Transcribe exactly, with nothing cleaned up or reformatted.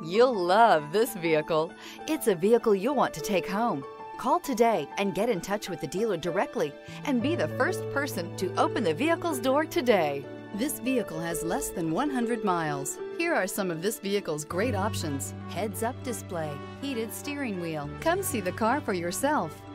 You'll love this vehicle. It's a vehicle you'll want to take home. Call today and get in touch with the dealer directly and be the first person to open the vehicle's door today. This vehicle has less than one hundred miles. Here are some of this vehicle's great options: heads-up display, heated steering wheel. Come see the car for yourself.